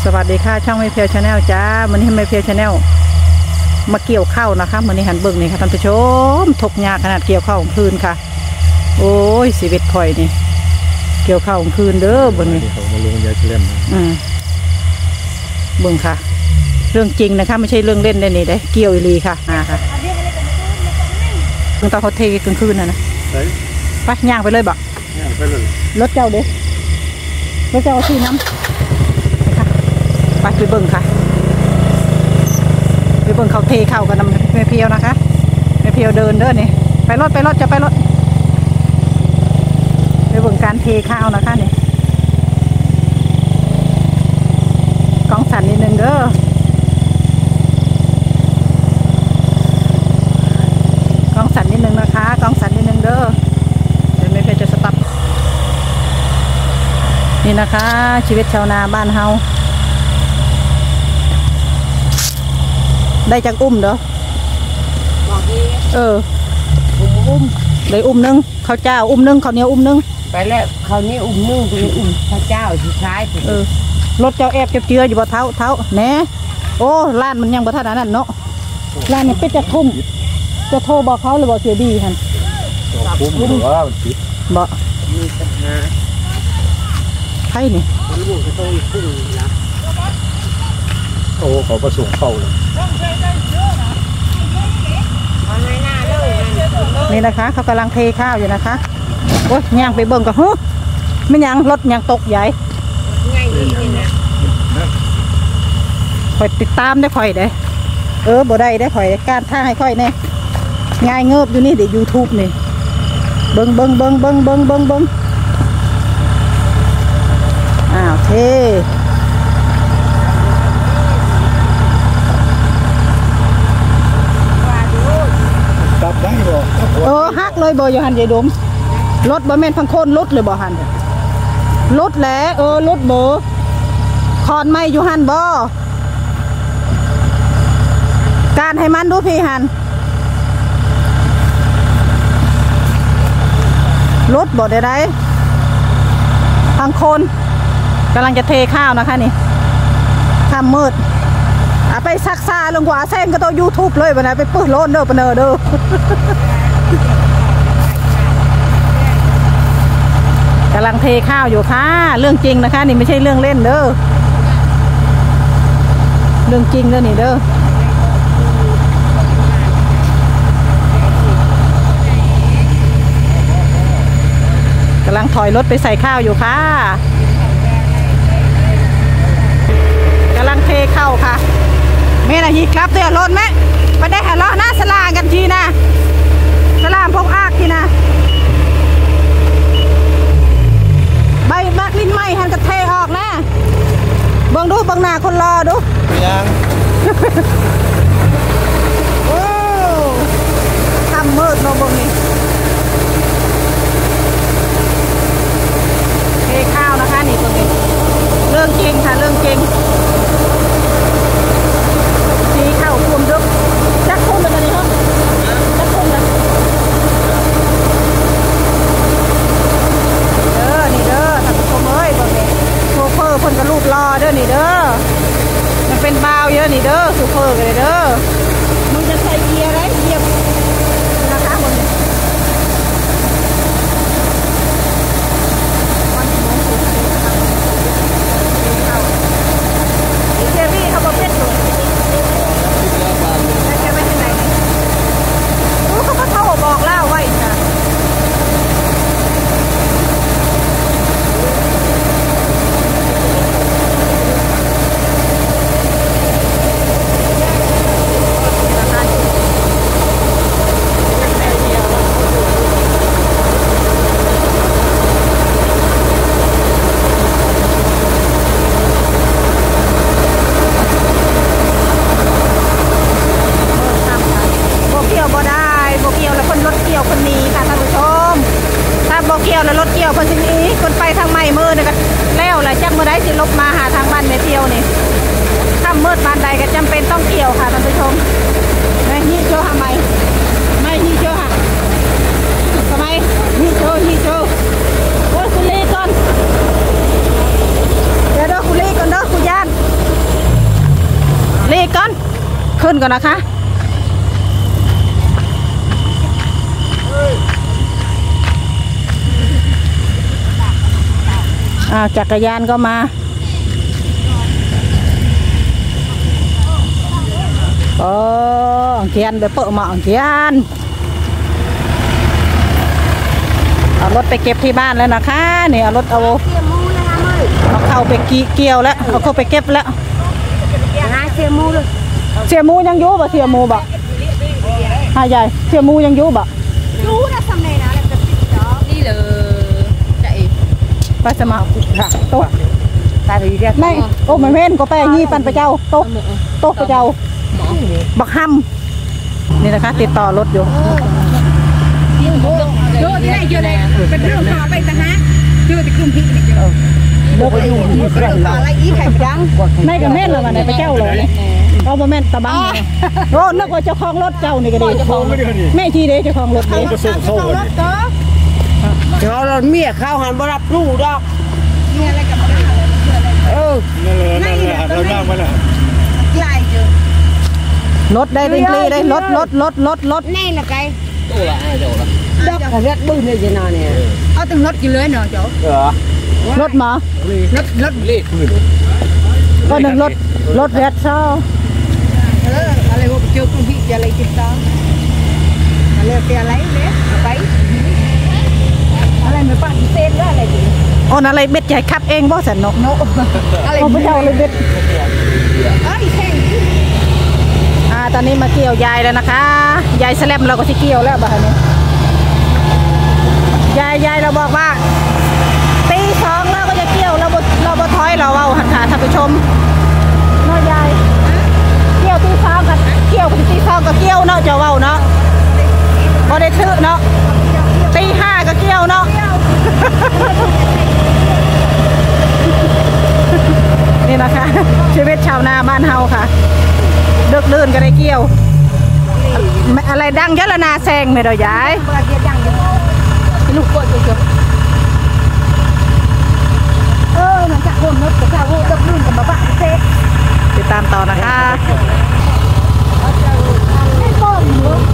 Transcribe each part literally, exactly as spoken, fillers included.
สวัสดีค่ะช่องไม่เพียวชาแนลจ้ามันนี้ไม่เพียวชาแนลมาเกี่ยวข้าวนะคะมันนี้หันเบิ่งนี่ค่ะท่านผู้ชมถกยาขนาดเกี่ยวข้าวของคืนค่ะโอ้ยชีวิตข่อยนี่เกี่ยวข้าวของคืนเด้อเบิ่งนี่เขามาลงยาเล่มอืมเบิ่งค่ะเรื่องจริงนะคะไม่ใช่เรื่องเล่นได้นี่ได้เกี่ยวอีลีค่ะอ่าค่ะตอนเขาเทกลางคืนนะนะไปย่างไปเลยบ่ย่างไปเลยรถเจ้าเด้รถเจ้าที่น้ำไปไปเบิ่งค่ะไปเบิ่งเขาเทเข้ากันนำแม่เพียวนะคะแม่เพียวเดินเด้อนี่ไปรถไปรถจะไปรถไปเบิ่งการเทข้าวนะคะนี่กองสันนิดนึงเด้อกองสันนิดนึงนะคะกองสันนิดนึงเด้อเดี๋ยวแม่เพียวจะสต็อปนี่นะคะชีวิตชาวนาบ้านเฮาได้จากอุ้มเด้อเอออุ้มได้อุ้มนึงข้าวเจ้าอุ้มนึงข้าวเหนียวอุ้มนึงไปแล้วข้าวนี้อุ้มนึงเป็นอุ้มข้าวเจ้าสุดท้ายเออรถเจ้าแอบเจ็บเจืออยู่บ่เท้าเท้าแหน่โอ้ล้านมันยังบ่ทันนั้นเนาะล้านมันเป็นจะทุ่มจะโทรบอกเขาหรือบอกเสียดีฮันทุ่มหรือว่ามันติดบ่มีปัญหาใช่นี่มันลูกจะโตอีกครึ่งนะโอ้เขาประสงค์เข้าเลยนี่นะคะเขากำลังเทข้าวอยู่นะคะโอ้ยย่างไปเบิ่งก็ฮึไม่ย่างรถย่างตกใหญ่คอยติดตามได้คอยได้เออบ่ได้ได้คอยการท่าให้ค่อยเนี่ยง่ายเงิบอยู่นี่เดี๋ยวยูทูบนี่เบิ่งเบิ่งเบิ่งเบิ่งเบิ่งเบิ่งเบิ่งอ้าวเทตัดได้บ่เออฮักเลยบ่อยู่หันยายดมรถบ่แม่นพังโคนรถเลยบ่หันรถแหละเออรถบ่คอนไม่อยู่หันบ่การให้มันดูพี่หันรถบ่ได้ได้พังโคนกำลังจะเทข้าวนะคะนี่ค่ำมืดเอาไปซักซาลงกว่าแซงก็ต้องยูทูบเลยปะนะไปปื้ดโลนเด้อปะเนอเด้อากำลังเทข้าวอยู่ค่ะเรื่องจริงนะคะนี่ไม่ใช่เรื่องเล่นเด้อเรื่องจริงเด้อนี่เด้อกำลังถอยรถไปใส่ข้าวอยู่ค่ะกำลังเทข้าวค่ะเมื่อไหร่ครับเตือนรถไหมไปได้หาล้อหน้าสลากันทีนะสลามพกอากทีนะใบมากลิ้นไหมหันกระเทออกนะเบิ่งดูเบิ่งหน้าคนรอดูยังโอ้ทำมืดเนาะเบิ่งนี่เทข้าวนะคะนี่เบิ่งนี่เรื่องจริงค่ะเรื่องจริงสีข้าวคุมดึกจักคุมเลยกันนี่เหรอจักคุมเลยเด้อนี่เด้อท่านผู้ชมเอ้ยบอกนี่โชเฟอร์คนกระลูกรอเด้อนี่เด้อมันเป็นบาวเยอะนี่เด้อโชเฟอร์กันเลยเด้อมึงจะใส่เกียร์ไรเกียร์นะคะบนนี้เจมี่เขาบอกเพชรหนูแล้วจะไปที่ไหนรู้เขาก็โทรบอกเล่าไว้จ้ะแล้วรถเกี่ยวคนนี้คนไปทางใหม่มือเนี่ยก็แล้วแหละจักเมื่อใดสิลบมาหาทางบ้านแม่เที่ยวนี่ถ้ามืดบ้านใดก็จำเป็นต้องเกี่ยวค่ะท่านผู้ชมไม่ฮีโจทำไมไม่ฮีโจค่ะทำไมฮีโจฮีโจโอ้ยคุณลีก่อนเดี๋ยวเด้อคุณลีก่อนเด้อคุณย่านขึ้นก่อนนะคะอ้าวจักรยานก็มาโอ้เกียนไปเปิดหมอกเกียนเอารถไปเก็บที่บ้านแล้วนะคะนี่เอารถเอาเอาเข้าไปกีเกี่ยวแล้วเอาเข้าไปเก็บแล้วเสียมูเลยเสียมูยังอยู่บ่เสียมูบ่หายใหญ่เสียมูยังอยู่บ่อยู่นะสำเนานะนี่เลยใจไปสมัครค่ะโต๊ะไม่โอ้ไม่เว้นก็ไปยี่ปันไปเจ้าโต๊ะโต๊ะไปเจ้าบักฮัมนี่นะคะติดต่อรถอยู่โยที่ไหนโยเลยเป็นเรื่องข่าวไปแต่ฮะโยที่กลุ่มพี่นี่โยโยไปอยู่ที่ไหนอะไรอีไข่จังไม่กับแม่นเลยวันไหนไปเจ้าเลยเอาโมเมนต์ตะบังโอ้นึกว่าเจ้าของรถเจ้านี่ก็ดีแม่ชีเด้เจ้าของรถนี่ก็ส่งเข้าเลยเจ้ารถเมียเข้าหันบรับรู้ดอกเมียอะไรกับบ้าเออนั่นแหละนั่นแหละเรานั่งมาน่ะใหญ่เจอรถได้ดิงลีได้รถรถรถรถรถแน่ละไกตัวละตัวละดอกเขาเรียกบึ้งเลยจะนอนเนี่ยเอาตึงรถกี่เลยเนาะเจ้าเหรอรถหมอรถรถเลขพื้นก็หนึ่งรถรถแรดเช่าเอออะไรวะเจ้าคุณพี่จะอะไรติดต่ออะไรเสียอะไรเนี่ยไปอะไรไม่ปังเส้นแล้วอะไรดิโอ้อะไรเบ็ดใหญ่ขับเองบ่สันนกโนอะไรไม่เจ้าเลยเบ็ดอ๋ออีแข่งอ่าตอนนี้มาเกี่ยวยายแล้วนะคะยายแสลมเราก็ที่เกี่ยวแล้วบ้านนี้ยายยายเราบอกว่าตีสองเราก็จะเกี่ยวเราบเราบถอยเราเอาหันขาท่านผู้ชมน้อยายเกี่ยวตีสองกับเกี่ยวกับตีสองกับเกี่ยวเนาะจะเว้าเนาะพอได้ซื้อเนาะตีห้าก็เกี่ยวเนาะนี่นะคะชีวิตชาวนาบ้านเฮาค่ะดึกดื่นก็ได้เกี่ยวอะไรดังเยอะละนาแซงไม่ได้ย้ายลูกกดอยู่เออมันจะวนนึกจะวนดึกดื่นกับมาบ้าเซ็ตติดตามต่อนะคะไม่ต้มหรอก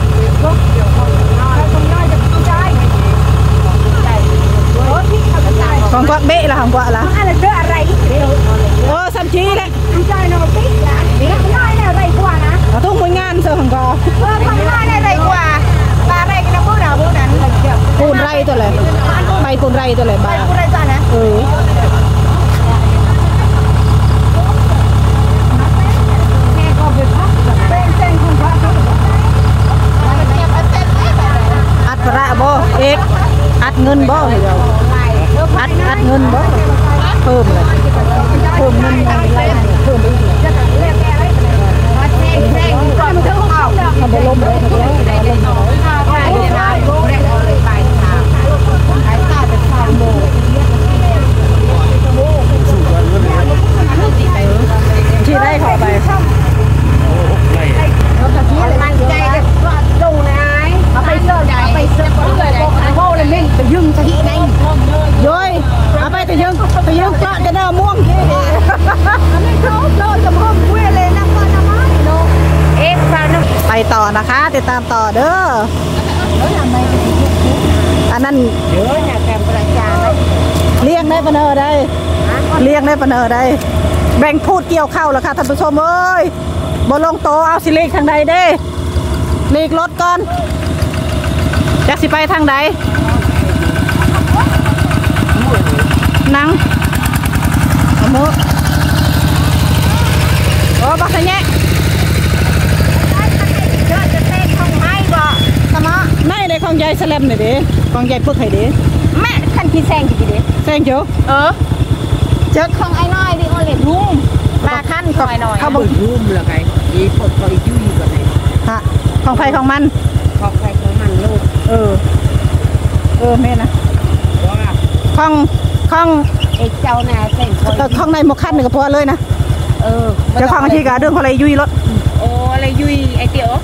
ของกวาเบะละของกวาละอะไรเจออะไรโอ้สัมชีเลยใจนอปิดนะนี่ง่ายอะไรกว่านะทุ่งมวยงานเสือของกอเออมันง่ายอะไรกว่าปลาอะไรกันพวกเราพวกนั้นปูนไรตัวเลยใบปูนไรตัวเลยใบปูนไรจ้านะเอออัดประบ่เอกอัดเงินบ่เดียวอัดอัดเงินบ่เพิ่มเลยเพิ่มเงินอะไรเพิ่มอีกทำไปล้มเลยที่ได้ขอไปมันใจดูนะเอาไปเสิร์ฟเอาไปเสิร์ฟโม่เลยมิ่งไปยึงที่ไหนย้อยเอาไปไปยึงไปยึงกะจะได้ม่วงที่ไม่ครบโดนกับห้องเวเลยนะพ่อน้ำมันโดเอ็กซ์ไปต่อนะคะติดตามต่อเด้ออันนั้นเยอะเนี่ยแกมประจานเลี้ยงได้ปะเนอได้เลี้ยงได้ปะเนอได้แบ่งพูดเกี่ยวเข้าแล้วค่ะท่านผู้ชมเอ้ยบนลงโตเอาสิเล็กทางใดเด้เล็กรถก่อนจะสิไปทางใดนังเอามือโอ้บักแง่เยอะจะเต้นของไม้บ่สมอไม่ได้ของยายแสลมเลยเด้ของยายพึกไห้เด้แม่ท่านพี่แซงกี่เด้แซงเจ้าเออเจอของไอ้น้อยดิโอเล็บรุ่มมาขั้นของไอ้น้อยเขาบอกรุ่มละไงยีปดคอยยุ่ยกันไหนฮะของไฟของมันของไฟของมันลูกเออเออแม่นะของของไอ้เจ้าน่ะเส้นของในหมกขั้นหนึ่งก็พอเลยนะเออจะของที่กะเรื่องอะไรยุ่ยรถโอ้อะไรยุ่ยไอเตี๋ยว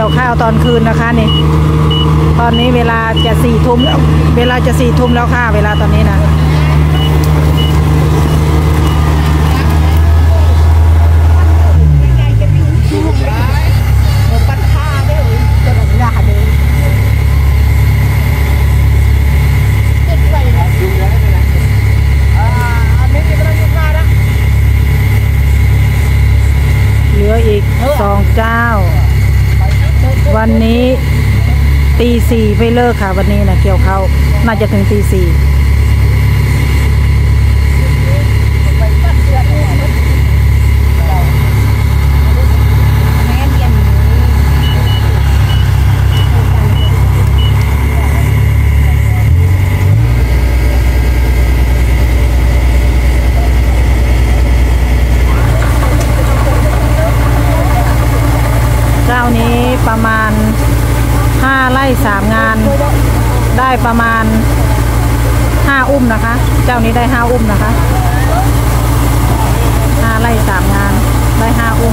ยวข้าวตอนคืนนะคะนี่ตอนนี้เวลาจะสี่ทุ่มแล้วเวลาจะสี่ทุ่มแล้วค่ะเวลาตอนนี้นะเหลืออีกสองเจ้าวันนี้ตีสี่ไม่เลิกค่ะวันนี้นะเกี่ยวเขาน่าจะถึงตีสี่เจ้านี้ประมาณห้าไร่สามงานได้ประมาณห้าอุ้มนะคะเจ้านี้ได้ห้าอุ้มนะคะห้าไร่สามงานได้ห้าอุ้ม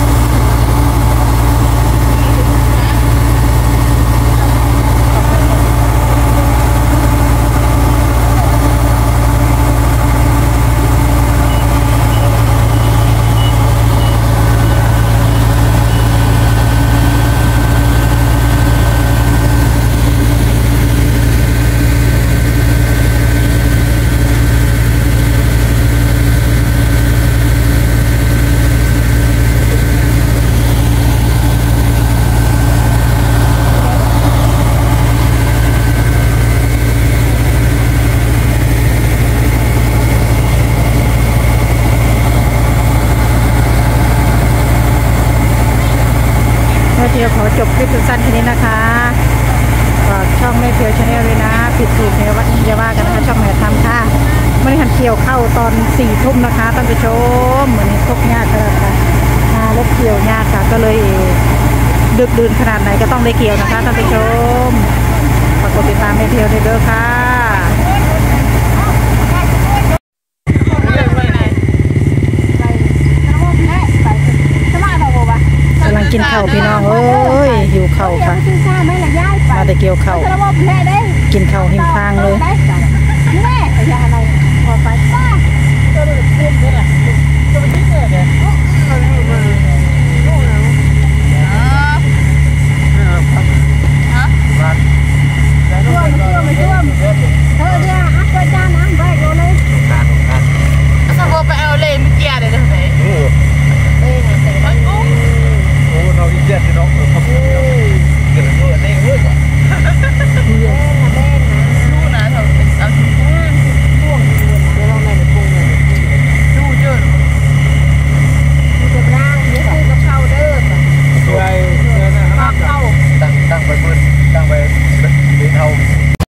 เพียวขอจบคลิปสั้นๆแค่นี้นะคะฝากช่องแม่เพียวชาแนลเลยนะผิดถูกในวัดอย่าว่ากันนะคะช่องแม่ทำค่ะไม่ได้หันเกี่ยวเข้าตอนสี่ทุ่มนะคะท่านผู้ชมเหมือนนี้ทุกยากขนาดค่ะมารถเกี่ยวยากค่ะก็เลยดึกดื่นขนาดไหนก็ต้องได้เกี่ยวนะคะท่านผู้ชมฝากกดติดตามแม่เพียวด้วยเด้อค่ะกำลังกินข้าวพี่น้องเอ้ยหิวข้าวค่ะมาแต่เกี่ยวข้าวกินข้าวหิมพางเลย